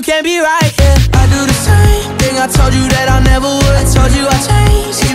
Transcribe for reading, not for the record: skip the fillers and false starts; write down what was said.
can't be right, yeah. I do the same thing I told you that I never would. I told you I changed,